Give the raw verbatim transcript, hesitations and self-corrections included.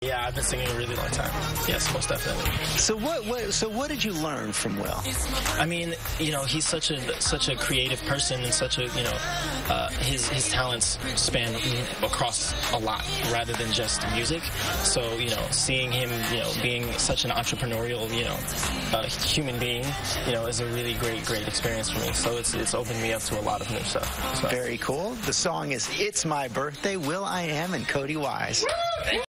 Yeah, I've been singing a really long time. Yes, most definitely. So what, what so what did you learn from Will? I mean, you know, he's such a such a creative person, and such a, you know, uh, his his talents span across a lot rather than just music. So, you know, seeing him, you know, being such an entrepreneurial, you know, uh, human being, you know, is a really great great experience for me. So it's it's opened me up to a lot of new stuff. So. Very cool. The song is "It's My Birthday." Will I Am and Cody Wise.